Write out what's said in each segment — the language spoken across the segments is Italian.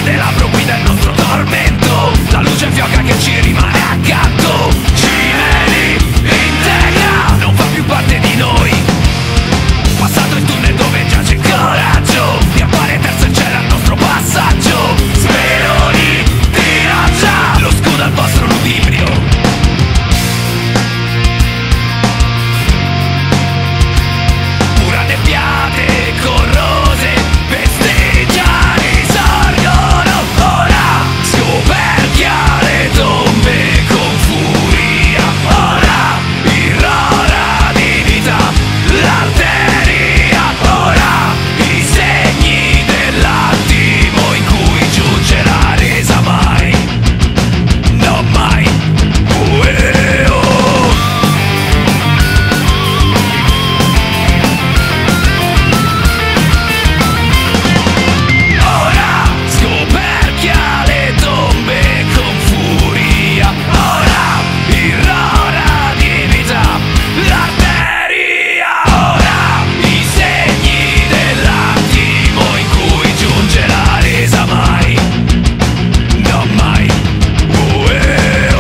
candelabro guida il nostro tormento. La luce fioca che ci rimane accanto. Cineli integra, non fa più parte di noi. Passato il tunnel dove giace il coraggio, mi appare terzo il cielo al nostro passaggio. Speroni di roccia, lo scudo al vostro ludibrio. Pura nebbiate corrose, festeggiare risorgono. Ora scoperchia le tombe con furia. Ora irrora di vita l'arteria. Ora i segni dell'attimo in cui giunge la resa mai. No mai. Ueo. Ora scoperchia le tombe con furia. Ora irrora di vita l'arteria. Ora i segni dell'attimo in cui giunge la resa mai. No mai. Ueo.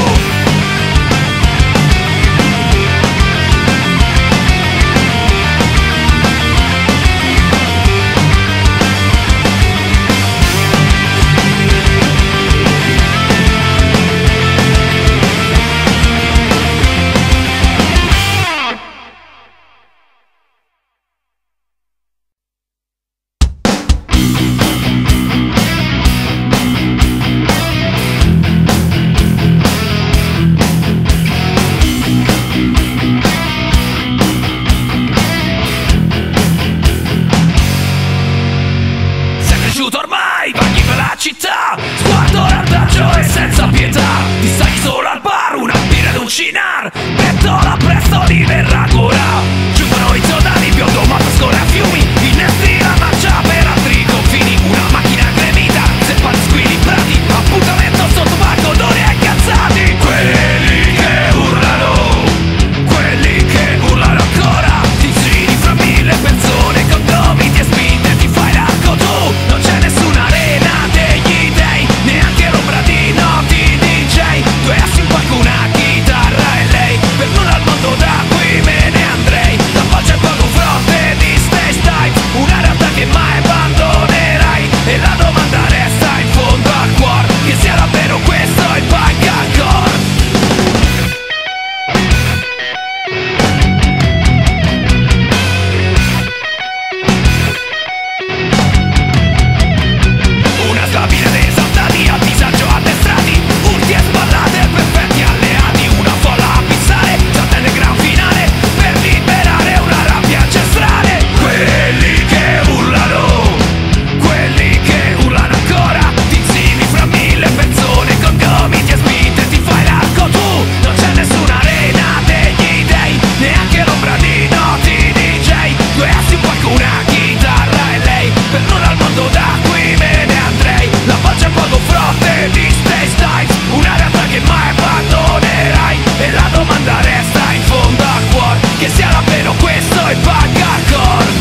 Sei cresciuto ormai, vaghi per la città, sguardo randagio e senza pietà. Ti stai solo al bar, una birra ed un cinar, pentola presto diverrà ancora. Giungono i soldati, biondo, motoscole a fiumi, innesti la marcia per altri confini. Una macchina gremita, serpenti, squilli, prati, appuntamento sotto palco, odori e cazzati. Quelli che urlano ancora, ti giri fra mille persone con gomiti e spinte, ti fai l'arco tu. Non c'è nessuna arena degli dei, neanche l'ombra di noti DJ. Due assi in palco, una chitarra e lei, per nulla al mondo da qui me ne andrei. La faccia è poco frotte di Space Type, una realtà che mai abbandonerai. E la domanda resta in fondo al cuore, che sia davvero questo il punk hardcore. Una slavina dei soldati a disagio addestrati, urti e spallate, perfetti alleati. Una folla abissale, salta nel gran finale, per liberare una rabbia ancestrale. Quelli che urlano ancora, ti insiemi fra mille persone con gomiti e spinte, ti fai l'arco tu. Non c'è nessuna arena degli dei, neanche l'ombra di noti DJ. Due assi in palco, una chitarra e lei, per nulla al mondo da qui me ne andrei. La faccia è poco frotte di Space Types, una realtà che mai abbandonerai. E la domanda resta in fondo al cuore, che sia davvero questo il punk hardcore.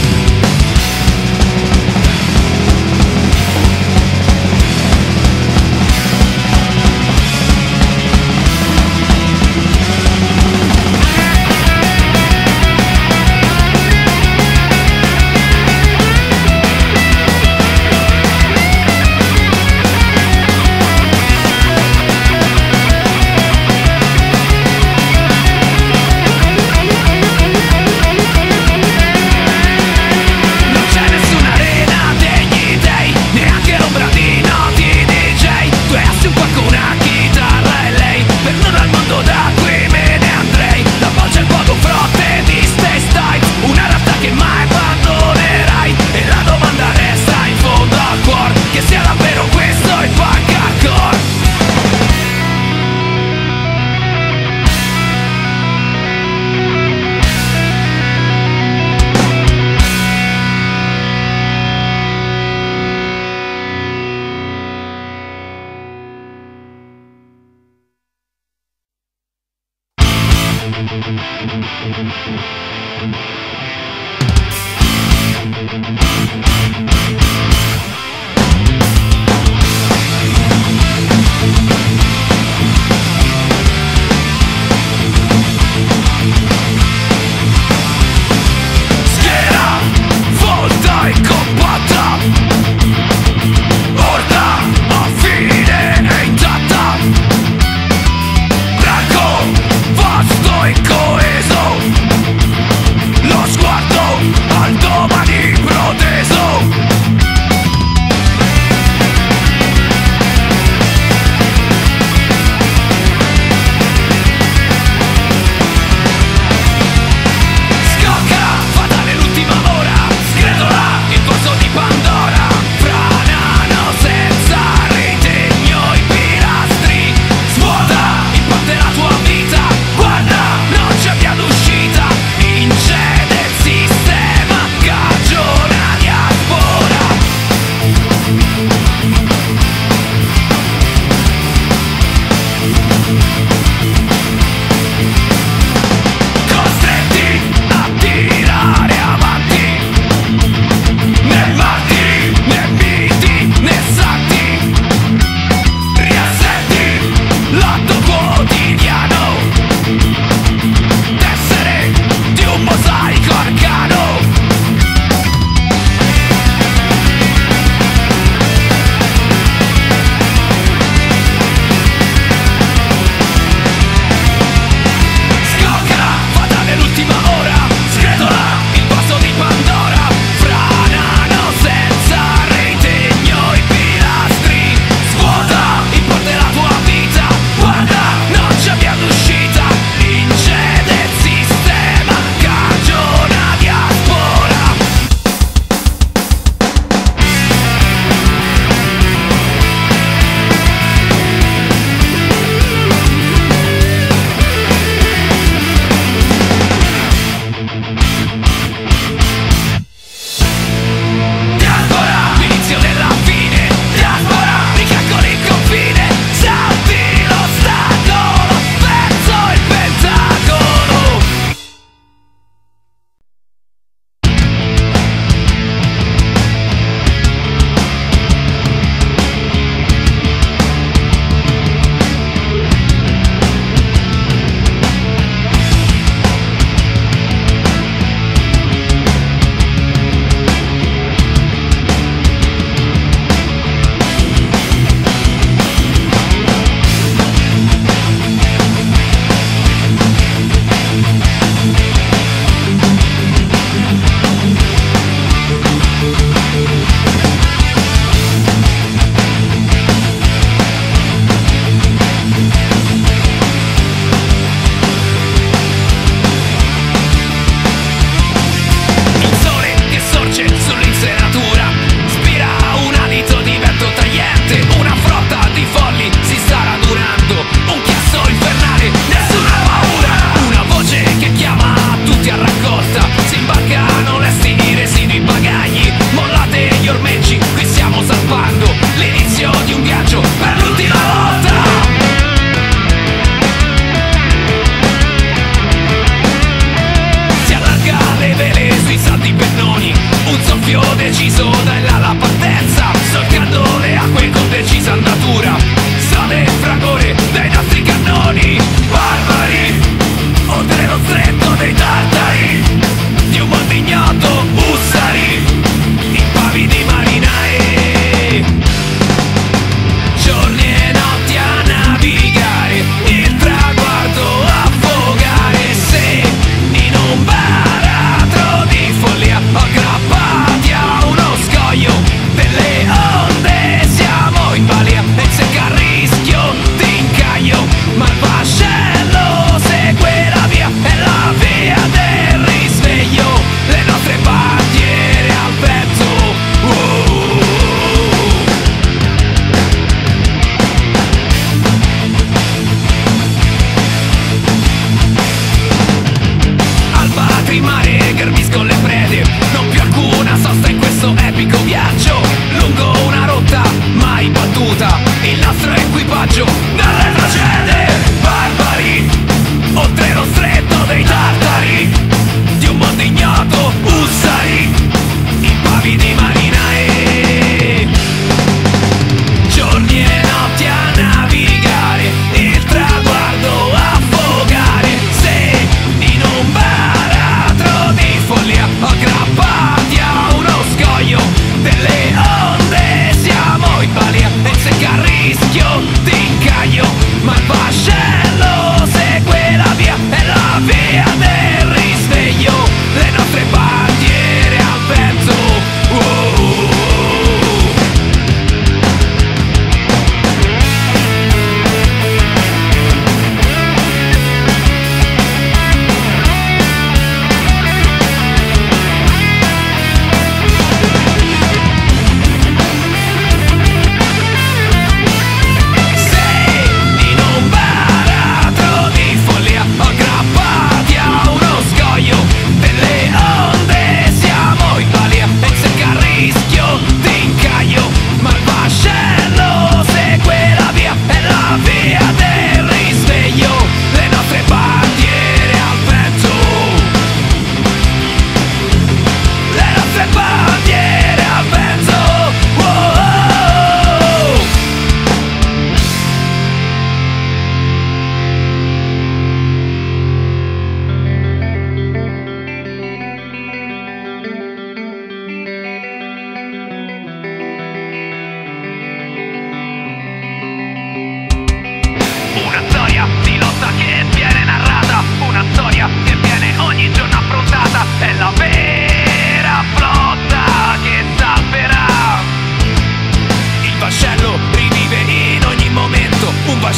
Non c'è nessuna arena degli dei, neanche l'ombra di noti DJ. Due assi, un palco, una chitarra e lei, per nulla al mondo da qui me ne andrei. La voce è il poco frotte di Space Types, una realtà che mai abbandonerai. E la domanda resta in fondo al cuore, che sia davvero questo il punk hardcore.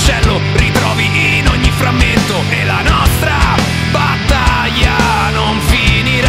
uccello ritrovi in ogni frammento, e la nostra battaglia non finirà.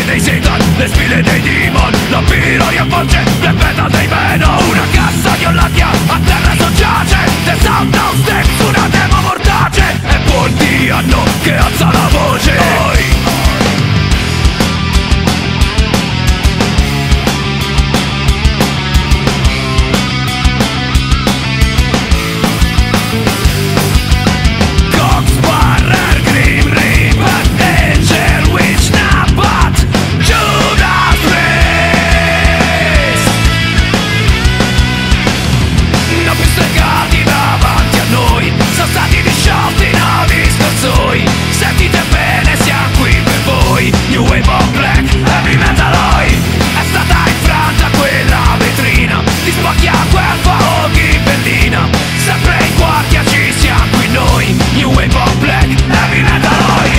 dei Satan, le spille dei demon, l'ampiro riavvolge le metal dei Venom. Una cassa di Ollandia a terra soggiace, The Sound of Steps, una demo mortace, e molti hanno che alza la voce. Sentite bene, siamo qui per voi. New Wave of Black, Heavy Metaloid. È stata infranta quella vetrina, ti spacchia quel faro ghibellina. Sempre in guardia ci siamo qui noi. New Wave of Black, Heavy Metaloid.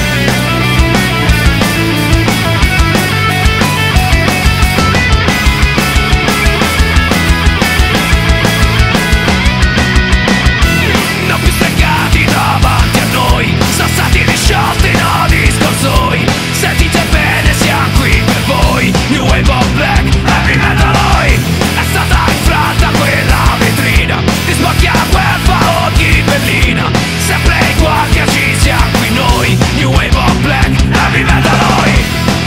Non più stregati davanti a noi, sassati disciolti nodi scorsoi. Sentite bene, siamo qui per voi. New Wave of Black, Heavy Metaloid. È stata infranta quella vetrina, ti spacchia quel faro ghibellina. Sempre in guardia ci siamo qui noi. New Wave of Black, Heavy Metaloid.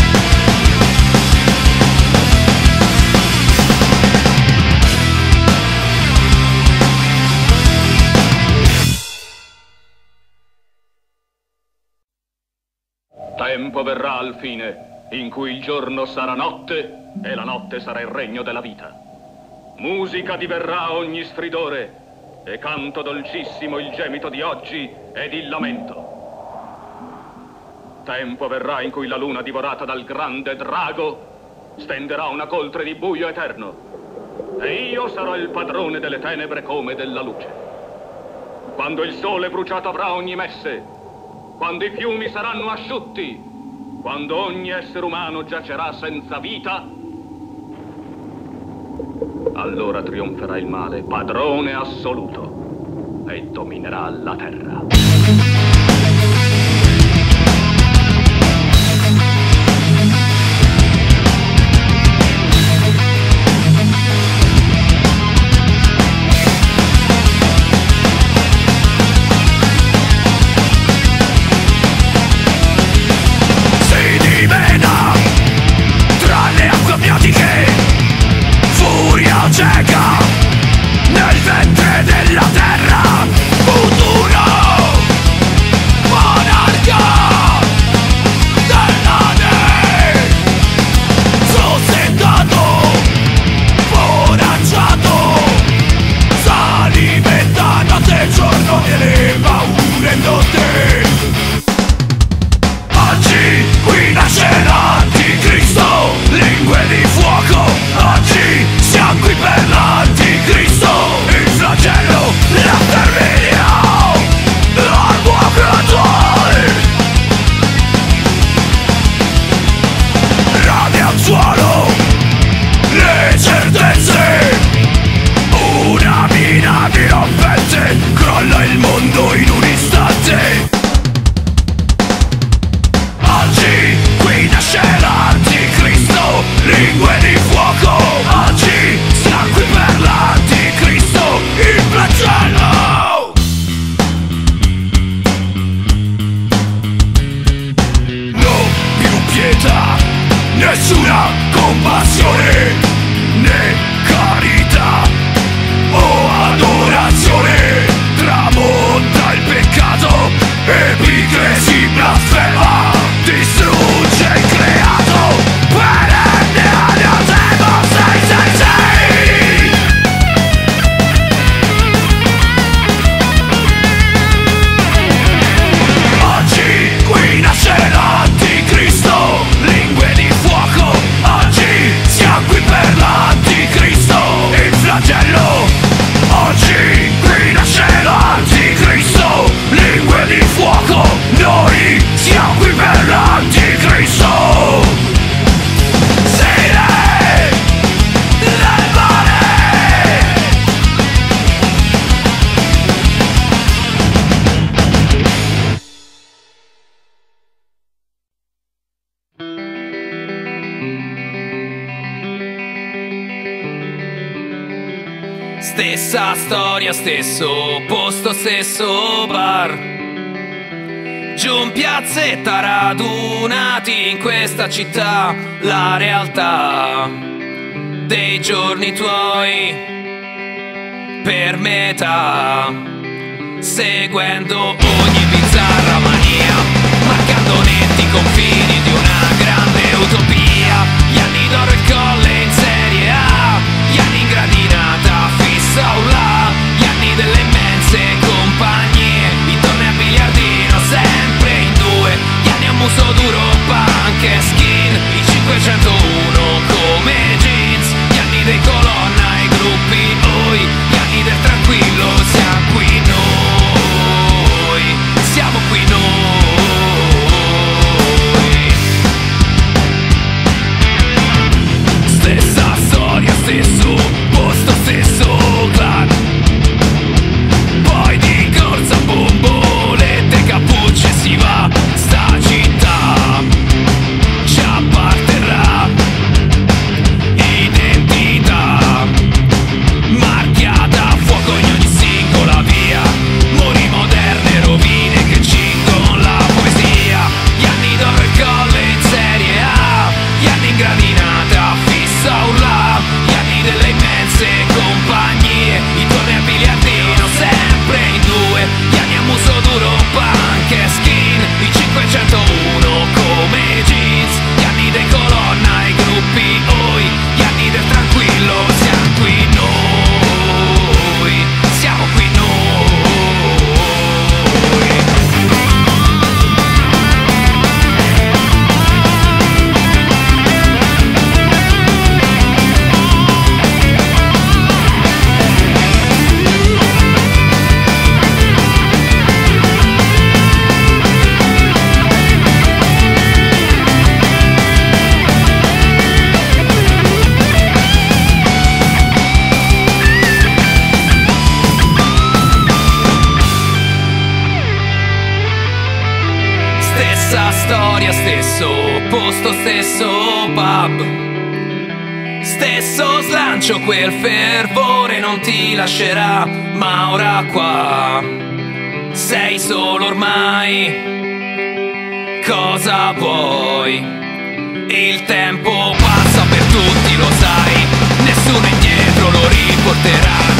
Tempo verrà al fine in cui il giorno sarà notte e la notte sarà il regno della vita. Musica diverrà ogni stridore e canto dolcissimo il gemito di oggi ed il lamento. Tempo verrà in cui la luna divorata dal grande drago stenderà una coltre di buio eterno e io sarò il padrone delle tenebre come della luce. Quando il sole bruciato avrà ogni messe, quando i fiumi saranno asciutti, quando ogni essere umano giacerà senza vita, allora trionferà il male, padrone assoluto, e dominerà la terra. Furia cieca nel ventre della terra, futuro Stessa storia, stesso posto, stesso bar. Giù in piazzetta radunati in questa città, la realtà dei giorni tuoi per metà, seguendo ogni bizzarra mania, marcando netti confini di una grande utopia. Gli anni d'oro e il colle in serie A, gli anni in gradinata fissa o là, gli anni delle immense compagnie, intorno al biliardino sempre in due, gli anni a muso duro, punk e skin, i 501 come jeans, gli anni dei colonna e gruppi oi, gli anni del tranquillo, siamo qui noi, siamo qui noi. Stessa storia, stesso posto, stesso clan. Poi di corsa bombolette, cappucce si va, sta città ci apparterrà. Identità marchiata a fuoco in ogni singola via, muri moderne, rovine che cingono la poesia. Gli anni d'oro e colle in serie A, gli anni in gradinata fissa o là, gli anni delle immense compagnie, intorno al biliardino sempre in due, gli anni a muso duro, punk e skin, i 501 come jeans, gli anni dei colonna e gruppi oi, gli anni del tranquillo, siamo qui noi, siamo qui noi. Stessa storia, stesso posto, stesso pub, stesso slancio, quel fervore non ti lascerà, ma ora qua sei solo ormai. Cosa vuoi? Il tempo passa per tutti, lo sai, nessuno indietro lo riporterà.